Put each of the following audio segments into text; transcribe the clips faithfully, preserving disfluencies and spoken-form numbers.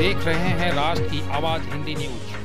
देख रहे हैं राष्ट्र की आवाज हिंदी न्यूज।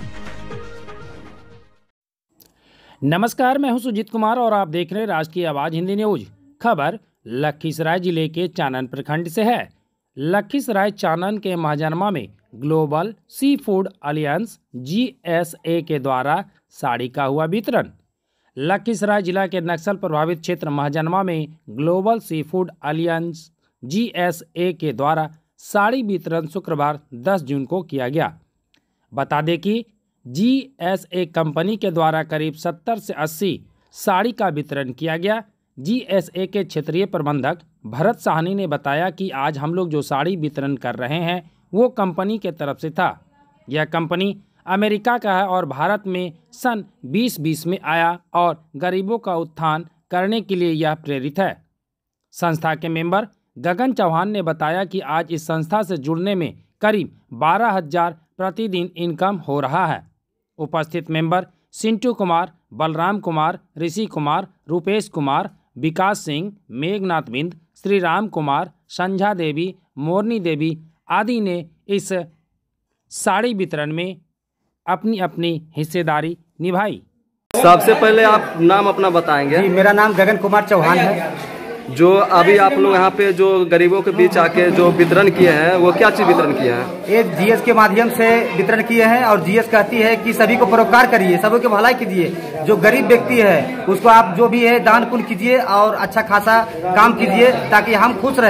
नमस्कार, मैं हूं सुजीत कुमार और आप देख रहे हैं राष्ट्र की आवाज हिंदी न्यूज। खबर लखीसराय जिले के चानन प्रखंड से है। लखीसराय चानन के महाजनमा में global sea food alliance G S A के द्वारा साड़ी का हुआ वितरण। लखीसराय जिला के नक्सल प्रभावित क्षेत्र महाजनमा में global sea food alliance G S A के द्वारा साड़ी वितरण शुक्रवार दस जून को किया गया। बता दें कि जी एस ए कंपनी के द्वारा करीब सत्तर से अस्सी साड़ी का वितरण किया गया। जी एस ए के क्षेत्रीय प्रबंधक भरत साहनी ने बताया कि आज हम लोग जो साड़ी वितरण कर रहे हैं वो कंपनी के तरफ से था। यह कंपनी अमेरिका का है और भारत में सन बीस बीस में आया और गरीबों का उत्थान करने के लिए यह प्रेरित है। संस्था के मेंबर गगन चौहान ने बताया कि आज इस संस्था से जुड़ने में करीब बारह हजार प्रतिदिन इनकम हो रहा है। उपस्थित मेंबर सिंटू कुमार, बलराम कुमार, ऋषि कुमार, रूपेश कुमार, विकास सिंह, मेघनाथ बिंद, श्री राम कुमार, संध्या देवी, मोरनी देवी आदि ने इस साड़ी वितरण में अपनी अपनी हिस्सेदारी निभाई। सबसे पहले आप नाम अपना बताएंगे। जी, मेरा नाम गगन कुमार चौहान है। जो अभी आप लोग यहाँ पे जो गरीबों के बीच आके जो वितरण किए हैं वो क्या चीज वितरण किए हैं? एक जीएस के माध्यम से वितरण किए हैं और जीएस कहती है कि सभी को परोपकार करिए, सभी को भलाई कीजिए। जो गरीब व्यक्ति है उसको आप जो भी है दान पुण्य कीजिए और अच्छा खासा काम कीजिए ताकि हम खुश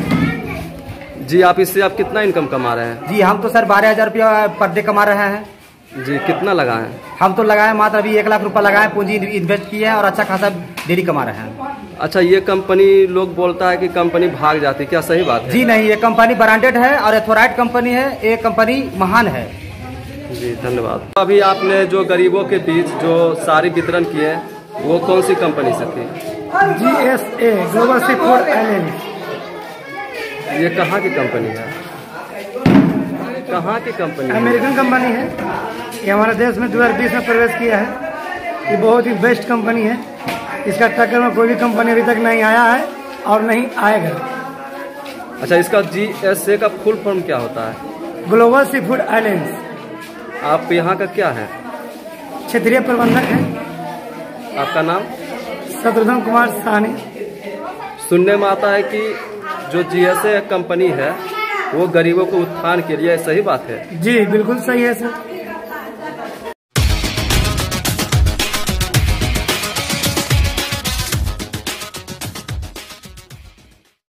रहें। जी, आप इससे आप कितना इनकम कमा रहे हैं? जी, हम तो सर बारह हजार रुपया पर डे कमा रहे हैं। जी, कितना लगाए हैं? हम तो लगाए मात्र अभी एक लाख रुपया लगाए, पूंजी इन्वेस्ट किए हैं और अच्छा खासा डेली कमा रहे हैं। अच्छा, ये कंपनी लोग बोलता है कि कंपनी भाग जाती है, क्या सही बात है? जी नहीं, ये कंपनी ब्रांडेड है और एथोराइट कंपनी है। ये कंपनी महान है। जी, धन्यवाद। अभी आपने जो गरीबों के बीच जो साड़ी वितरण किए वो कौन सी कंपनी से थी? G S A global sea food alliance. ये कहाँ की कंपनी है? कहाँ की कंपनी? अमेरिकन कंपनी है। ये हमारे देश में दो हजार बीस में प्रवेश किया है। ये बहुत ही बेस्ट कंपनी है। इसका टक्कर में कोई भी कंपनी अभी तक नहीं आया है और नहीं आएगा। अच्छा, इसका जी एस ए का फुल फॉर्म क्या होता है? Global sea food alliance. आप यहाँ का क्या है? क्षेत्रीय प्रबंधक है। आपका नाम? शत्रुघ्न कुमार साहनी। सुनने में आता है कि जो जी एस ए कंपनी है वो गरीबों को उत्थान के लिए, सही बात है? जी बिल्कुल सही है सर।